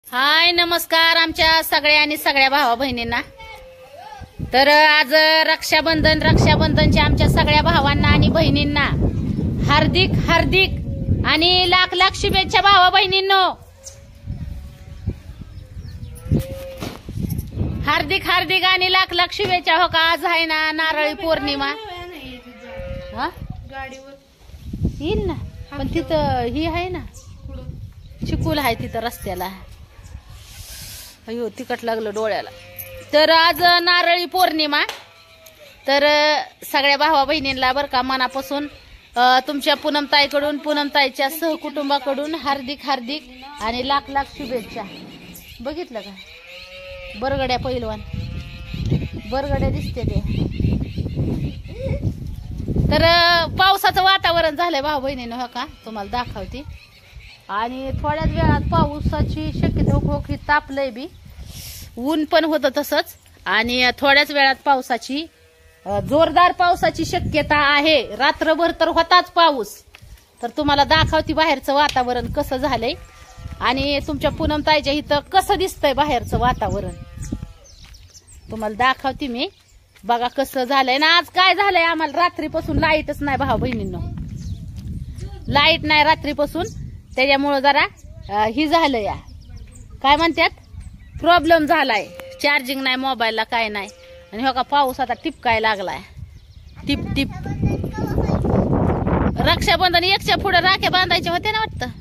हाय नमस्कार आमच्या सगळ्या आणि सगळ्या भावा बहिणींना। तर आज रक्षाबंधनच्या आमच्या सगळ्या भावांना आणि बहिणींना हार्दिक हार्दिक आणि लाख लाख शुभेच्छा भावा बहिणींनो। हार्दिक हार्दिक आणि लाख लाख शुभेच्छा। हो का आज आहे ना नारळी पौर्णिमा। हा येईल ना पण तिथं ही आहे ना चिकूल आहे तिथं रस्त्याला। अयो तिकट लागलं डोळ्याला। तर आज नारळी पौर्णिमा। तर सगळ्या भावा बहिणींना बर का मनापासून तुमच्या पूनमताईकडून पूनमताईच्या सहकुटुंबाकडून हार्दिक हार्दिक आणि लाख लाख शुभेच्छा। बघितलं का बरगड्या पैलवान बरगड्या दिसते ते। तर पावसाचं वातावरण झालंय भाऊ बहिणीनं हो का तुम्हाला दाखवते। आणि थोड्याच वेळात पावसाची शक्यता हो तापलंय बी ऊन पण होतं तसंच। आणि थोड्याच वेळात पावसाची जोरदार पावसाची शक्यता आहे। रात्रभर तर होताच पाऊस। तर तुम्हाला दाखवते बाहेरचं वातावरण कसं झालंय आणि तुमच्या पूनमताईच्या इथं कसं दिसतंय बाहेरचं वातावरण तुम्हाला दाखवते मी। बघा कसं झालंय ना। आज काय झालंय आम्हाला रात्रीपासून लाईटच नाही भाऊ बहिणींनो। लाईट नाही रात्रीपासून त्याच्यामुळे जरा ही झालं या काय म्हणतात प्रॉब्लेम झालाय। चार्जिंग नाही मोबाईलला काय नाही। आणि हो का पाऊस आता टिपकाय लागलाय टिप टिप। रक्षाबंधन एकच्या पुढे राख्या बांधायच्या होते ना वाटतं।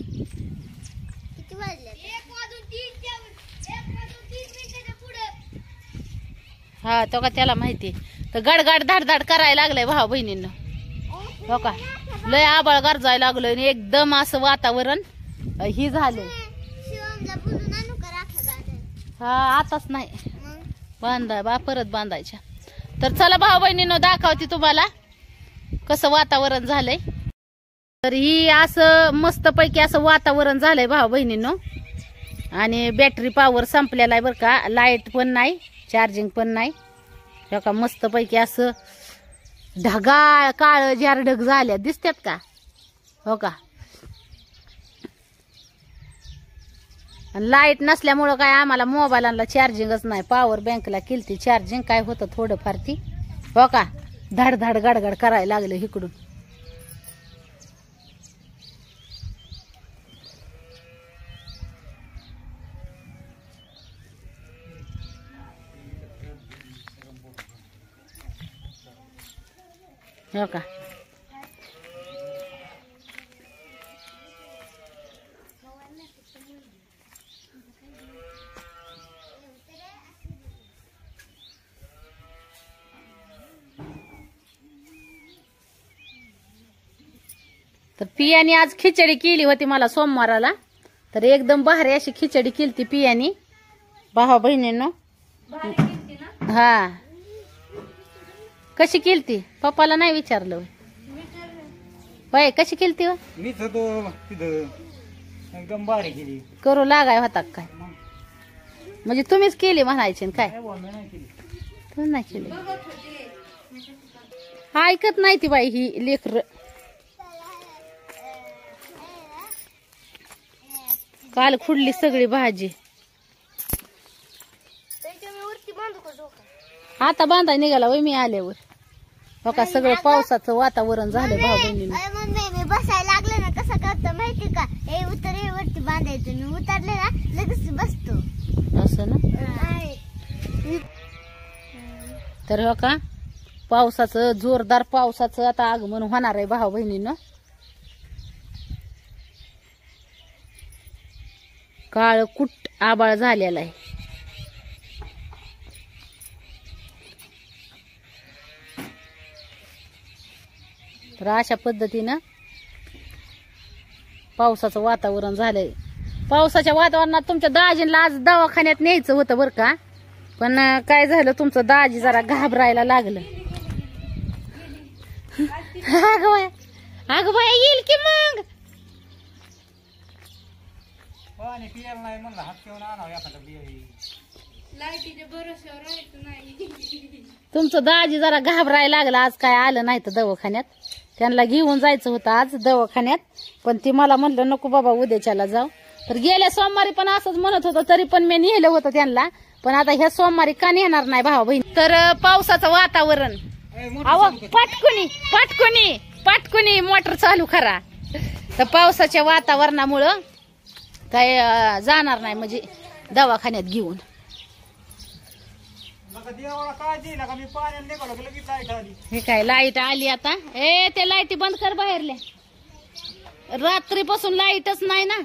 हा तो का त्याला माहिती। तर गडगड धाडधाड करायला लागलंय भाऊ बहिणींना हो का लय आबाळ गरजायला लागलोय आणि एकदम असं वातावरण ही झालंय। हा आताच नाही बांधाय बा परत बांधायच्या। तर चला भाऊ बहिणींनो दाखवते तुम्हाला कसं वातावरण झालंय। तर ही असं मस्त पैकी असं वातावरण झालंय भाऊ बहिणींनो। आणि बॅटरी पॉवर संपलेला आहे बर का लाईट पण नाही चार्जिंग पण नाही हो का मस्त पैकी असं ढगाळ काळ जार ढग झाल्या दिसतात का हो का। लाईट नसल्यामुळं काय आम्हाला मोबाईलला चार्जिंगच नाही। पॉवर बँकला केलती चार्जिंग काय होतं थोडंफार ती हो का धाड धाड गडगड करायला लागलं इकडून। हो का तर पियानी आज खिचडी केली होती मला सोमवाराला। तर एकदम भारी अशी खिचडी केली पियानी भावा बहिणींनो। हा कशी केलती पप्पाला नाही विचारलं बाय कशी केलती एकदम बारीक केली करू लागाय होता काय म्हणजे तुम्हीच केली म्हणायची काय तुम्ही नाही केली। ऐकत नाही ती बाई ही लेकर काल खुडली सगळी भाजी आता बांधाय निघाला वय मी आल्यावर हो का सगळं पावसाचं वातावरण झालं भाऊ बहिणीने। बसायला लागलं ना कसं करतो माहिती का हे वरती बांधायचं मी उतरले ना लगेच बसतो असं ना। तर हो का पावसाचं जोरदार पावसाचं आता आगमन होणार आहे भाऊ बहिणीनं। काळ कुट आबाळ झालेला आहे। तर अशा पद्धतीनं पावसाचं वातावरण झालंय। पावसाच्या वातावरणात तुमच्या दाजींना आज दवाखान्यात न्यायचं होतं बर का पण काय झालं तुमचं दाजी जरा घाबरायला लागलं। अगं बाय येईल की मग पाणी पियाला नाही म्हणलं हात ठेवून आणावं एखादं बिया लाईटीच्या भरोश्यावर राहायचं नाही। तुमचं दाजी जरा घाबरायला लागलं आज काय आलं नाही तर दवाखान्यात। त्यांना घेऊन जायचं होतं आज दवाखान्यात पण ती मला म्हणलं नको बाबा उद्याच्याला जाऊ तर गेल्या सोमवारी पण असंच म्हणत होतं, तरी पण मी नेलं होतं त्यांना. पण आता ह्या सोमवारी का नेणार नाही भावा बहीण. तर पावसाचं वातावरण, अहो पाटकुनी मोटर चालू करा. तर पावसाच्या वातावरणामुळं काय जाणार नाही म्हणजे दवाखान्यात घेऊन. देवाला काळजी नका, मी पाण्यात निघालो की लगेच लाईट आली. हे काय लाईट आली आता. ए ते लाईटी बंद कर बाहेरल्या, रात्रीपासून लाईटच नाही ना.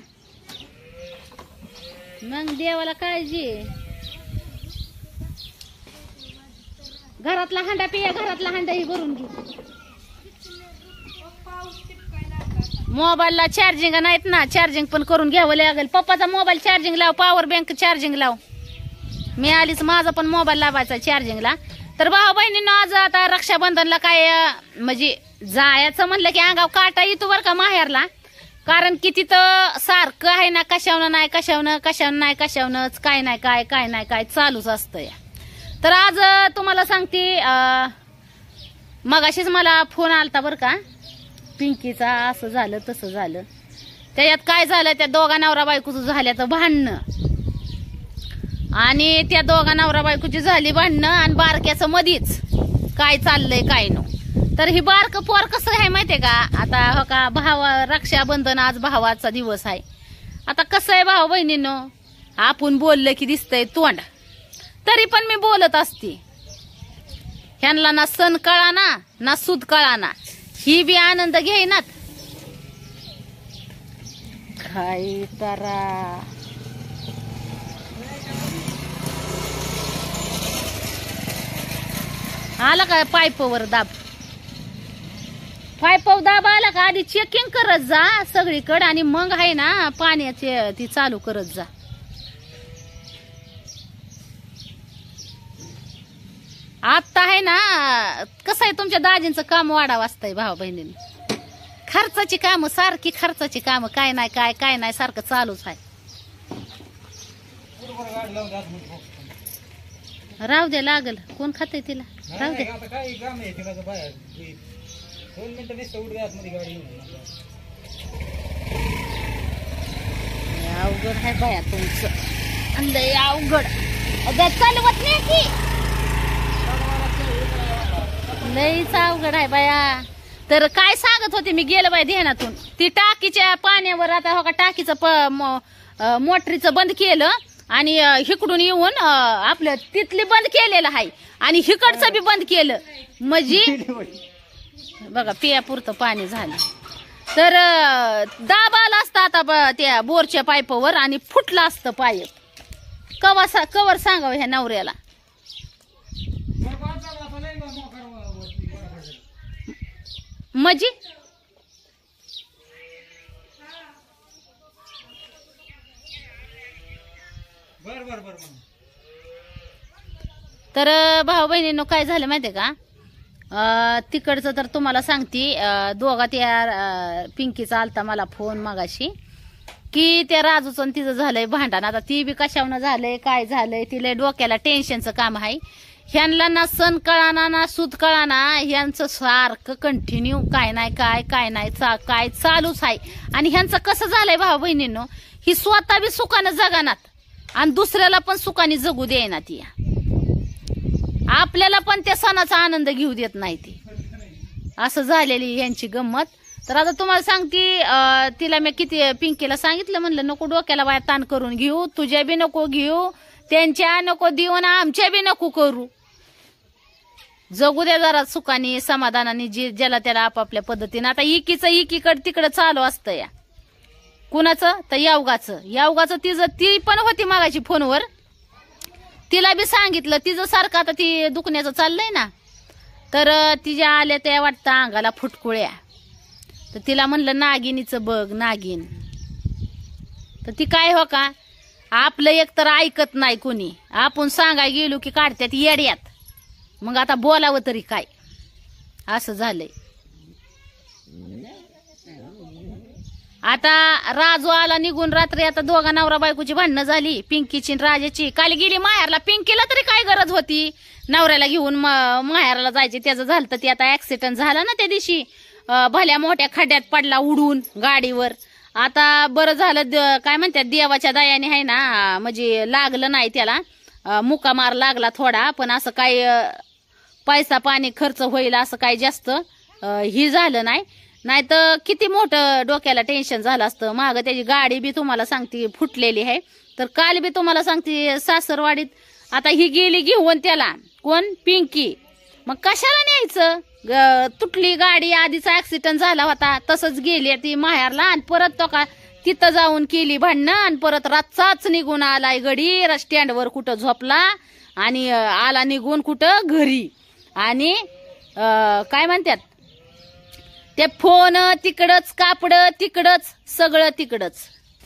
मग देवाला काळजी. घरातला हांडा पिया, घरातला हांडा ही भरून घे. मोबाईलला चार्जिंग नाहीत ना, चार्जिंग पण करून घ्यावं लागेल. पप्पाचा मोबाईल चार्जिंग लाव, पॉवर बँक चार्जिंग लाव. मी आलीच माझा पण मोबाईल लावायचा चार्जिंगला. तर भाऊ बहिणींनो, आज आता रक्षाबंधनला काय म्हणजे जायचं म्हणलं की अंगाव काटा येतो बरं का माहेरला. कारण की तिथं सारखं आहे ना, कशावनं नाही कशावनंच काय नाही काय चालूच असतं. तर आज तुम्हाला सांगते, मगाशीच मला फोन आलता बरं का पिंकीचा, असं झालं तसं झालं. त्याच्यात काय झालं, त्या दोघा नवरा बायकोचं झाल्याचं भांडणं. आणि त्या दोघा नवरा बायकोची झाली भांडणं आणि बारक्याचं मधीच काय चाललंय काय नो. तर ही बारक पोर कसं आहे माहितीये का, आता हो का रक्षाबंधन, आज भावाचा दिवस आहे. आता कसं आहे भाऊ बहिणींनो, आपण बोललं की दिसतंय तोंड, तरी पण मी बोलत असते. ह्यांना ना सण कळाना ना सूद कळाना, ही बी आनंद घेईनात. काय करा. आला का पाईपवर दाब, पाईपवर दाब आला का आधी चेकिंग करत जा सगळीकडे, आणि मग आहे ना पाण्याचे ती चालू करत जा. आता आहे ना कसं आहे, तुमच्या दाजींचं काम वाढावं असतंय भाऊ बहिणींनी. खर्चाची कामं, सारखी खर्चाची कामं, काय नाही सारखं चालूच आहे. राहू दे, लागल, कोण खाते तिला, राहू दे. आता काय काम आहे तिला बाहेर 2 मिनिटं नुसतं उडते आतमध्ये गाडी येऊन. अवघड आहे बाया तुमचं, लय अवघड. चालवत नाही की लईच अवघड आहे बाया. तर काय सांगत होते मी, गेलं बाय ध्यानातून. ती टाकीच्या पाण्यावर आता हो का टाकीचं मोटरीचं बंद केलं आणि हिकडून येऊन आपलं तिथली बंद केलेलं आहे आणि हिकडचं बी बंद केलं. म्हणजे बघा पियापुरतं पाणी झालं. तर दाब आला असता आता त्या बोरच्या पाईपवर आणि फुटलं असतं पाईप. कवर सांगावं ह्या नवऱ्याला. म्हणजे बर. तर भाऊ बहिणींनो काय झालं माहितीये का, तिकडचं तर तुम्हाला सांगते. दोघा त्या पिंकीचा आलता मला फोन मगाशी की त्या राजूचं तिचं झालंय भांडण. आता ती बी कशावनं झालंय, काय झालंय, तिला डोक्याला टेन्शनचं काम आहे. ह्यांना ना सण कळाना ना सूद कळाना, ह्यांचं सारखं कंटिन्यू काय नाही काय चालूच आहे. आणि ह्यांचं कसं झालंय भाऊ बहिणींनो, ही स्वतः बी सुखानं जगानात आणि दुसऱ्याला पण सुखाने जगू देईना. ती आपल्याला पण त्या सणाचा आनंद घेऊ देत नाही ती. असं झालेली यांची गंमत. तर आता तुम्हाला सांगते, तिला मी किती पिंकीला सांगितलं, म्हणलं नको डोक्याला बाया ताण करून घेऊ, तुझ्या बी नको घेऊ, त्यांच्या नको देऊ ना आमच्या बी नको करू. जगू द्या जरा सुखाने समाधानाने, ज्याला त्याला आपापल्या पद्धतीने. आता एकीकडे तिकडं चालू असतं या. कुणाचं तर यावगाचं ती पण होती मागाची फोनवर. तिला बी सांगितलं, तिचं सारखं आता ती दुखण्याचं चाललंय ना. तर तिच्या आल्या त्या वाटतं अंगाला फुटकुळ्या. तर तिला म्हणलं नागिनीचं बघ नागिन. तर ती काय हो का, आपलं एकतर ऐकत नाही कोणी, आपण सांगाय गेलो की काढत्यात येड्यात. मग आता बोलावं तरी काय, असं झालंय. आता राजू आला निघून रात्री. आता दोघा नवरा बायकोची भांडणं झाली, पिंकीची राजाची. काल गेली माहेरला. पिंकीला तरी काय गरज होती नवऱ्याला घेऊन माहेरला जायची, त्याचं झालं. तर ते आता ऍक्सिडेंट झाला ना त्या दिवशी, भल्या मोठ्या खड्ड्यात पडला उडून गाडीवर. आता बरं झालं काय म्हणतात देवाच्या दयाने आहे ना, म्हणजे लागलं नाही त्याला, मुका मार लागला थोडा, पण असं काही पैसा पाणी खर्च होईल असं काही जास्त ही झालं नाही. नाही तर किती मोठं डोक्याला टेन्शन झालं असतं. मागं त्याची गाडी बी तुम्हाला सांगते फुटलेली आहे. तर काल बी तुम्हाला सांगते सासरवाडीत आता ही गेली घेऊन त्याला, कोण पिंकी, मग कशाला न्यायचं, तुटली गाडी, आधीचा ऍक्सिडेंट झाला होता, तसंच गेली ती माहेरला आणि परत तो का तिथं जाऊन केली भांडणं आणि परत रातचाच निघून आलाय गडी, स्टँडवर कुठं झोपला आणि आला निघून कुठं घरी. आणि काय म्हणतात ते फोन तिकडच, कापड तिकडच, सगळं तिकडच.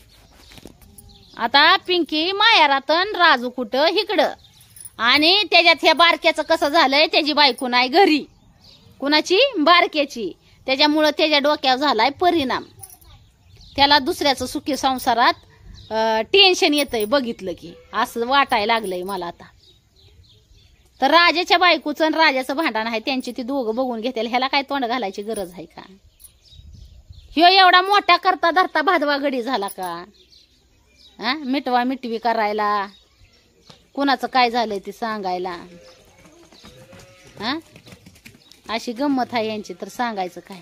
आता पिंकी माहेरातन, राजू कुठं हिकडं. आणि त्याच्यात ह्या बारक्याचं कसं झालंय, त्याची बायको नाही घरी, कुणाची, बारक्याची. त्याच्यामुळं त्याच्या डोक्यावर झालाय परिणाम. त्याला दुसऱ्याचं सुखी संसारात टेन्शन येतंय बघितलं की, असं वाटायला लागलंय मला आता. तर राजाच्या बायकोचं आणि राजाचं भांडण आहे, त्यांची ती दोघं बघून घेतील. ह्याला काय तोंड घालायची गरज आहे का? ह्यो एवढा मोठा करता धरता भादवा गडी झाला का? हा, मिटवा मिटवी करायला, कुणाचं काय झालंय ते सांगायला. हा, अशी गंमत आहे यांची, तर सांगायचं काय.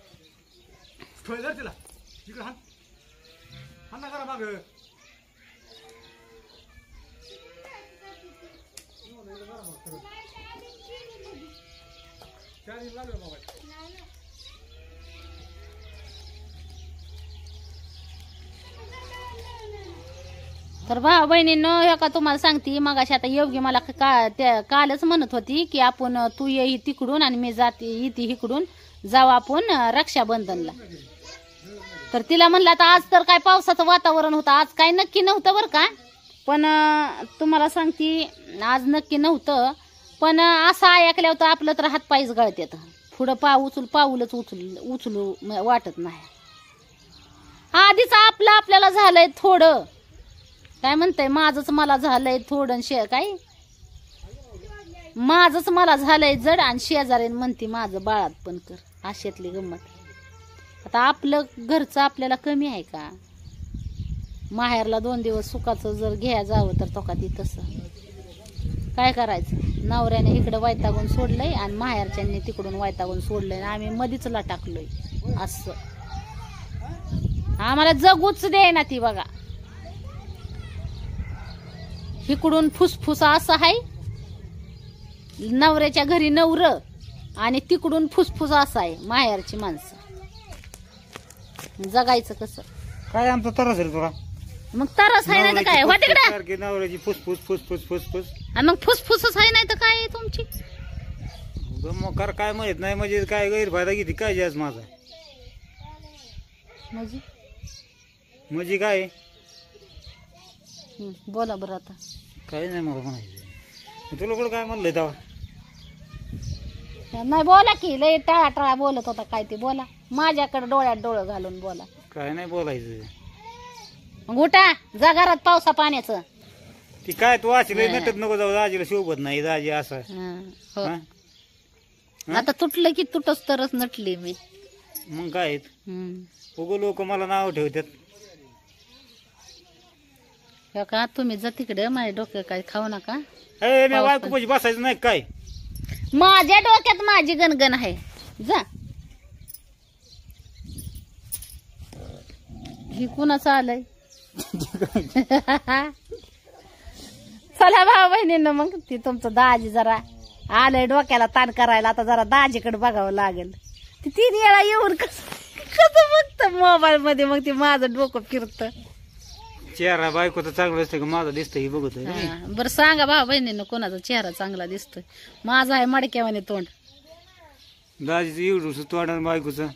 तर भाऊ बहिणींनो, हे का तुम्हाला सांगते, मग अशी आता योगी मला कालच म्हणत होती की आपण तू ये तिकडून आणि मी जाते इथे इकडून, जाऊ आपण रक्षाबंधनला. तर तिला म्हणलं आता आज तर काय पावसाचं वातावरण होतं, आज काय नक्की नव्हतं बरं का, पण तुम्हाला सांगते आज नक्की नव्हतं. पण असं ऐकल्यावर तर आपलं तर हातपायच गळतात, पुढं पाऊलच उचलू वाटत नाही. आधीच आपलं आपल्याला झालंय थोडं, काय म्हणताय, माझंच मला झालंय थोडं, काय माझंच मला झालंय जड, आणि शेजारीन म्हणते माझं बाळात पण कर, अशातली गंमत. आता आपलं घरचं आपल्याला कमी आहे का? माहेरला 2 दिवस सुखाचं जर घ्या जावं तर तो का ती तसं काय करायचं. नवऱ्याने इकडं वैतागून सोडलंय आणि माहेरच्यांनी तिकडून वैतागून सोडलंय, आम्ही मधीच टाकलोय. असं आम्हाला जगूच दे ना ती बघा. इकडून फुसफुसा असं आहे, नवऱ्याच्या घरी नवर, आणि तिकडून फुसफुसा असं आहे माहेरची माणसं. जगायचं कसं काय आमचा तरस आहे तुला? मग तरस आहे नाही तर काय, होते का नवऱ्याची फुसफुस फुसफुस फुसफुस, आणि मग फुसफुसच आहे नाही तर काय तुमची. मग काय माहित नाही, म्हणजे काय गैरफायदा घेते काय जास्त माझा, म्हणजे काय बोला बरं आता. काही नाही मला म्हणायचं. तुला कुठं काय म्हणलंय तेव्हा? नाही बोला की, लय टाळा बोलत होता काय ते बोला, माझ्याकडे डोळ्यात डोळं घालून बोला. काय नाही बोलायचं. मग उठा, जा घरात पावसा पाण्याचं. ती काय तू आजीला नटत नको जाऊ, आजीला शोभत नाही दाजी असं. हो. आता तुटलं की तुटच तरच नटली मी. मग काय उगो लोक मला नाव ठेवतात. का तुम्ही जा तिकडे, माझ्या डोक्यात काय खाऊ नका. बायको पाशी बसायचं नाही काय? माझ्या डोक्यात माझी गणगण आहे, जा. ही कुणाचं आलंय? चला भाऊ बहिणींना, मग ती तुमचं दाजी जरा आलंय डोक्याला ताण करायला, आता जरा दाजीकडे बघावं लागेल. ती 3 वेळा येऊन कसं बघत मोबाईल मध्ये, मग ती माझं डोकं फिरत. चेहरा बायकोचा चांगला दिसतोय का माझा दिसतोय बघतोय. बरं सांगा भाऊ बहिणीनं कोणाचा चेहरा चांगला दिसतोय? माझा आहे मडक्यावाने तोंड, दाजीचं एवढं तोंड आणि बायकोचं.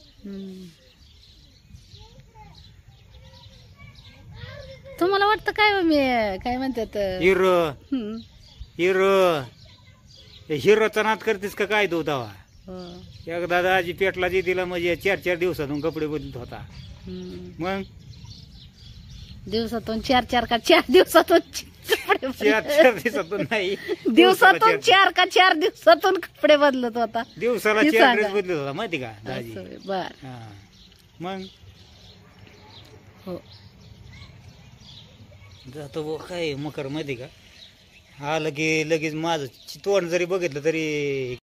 तुम्हाला वाटतं काय मी काय म्हणतात हिरो हिरो हिरोचा नाद करतेस का काय तू तवा? एकदा दाजी पेटला जे दिला म्हणजे 4 दिवसातून कपडे बदलत होता. मग दिवसातून 4 का 4 दिवसातून 4 दिवसातून नाही, दिवसातून 4 का 4 दिवसातून कपडे बदलत होता. दिवसाला 4 ड्रेस बदलत होता माहिती का दाजी? बर. मग हो. जातो बुवा, काय मकर मध्ये का आलं की लगेच माझं तोंड जरी बघितलं तरी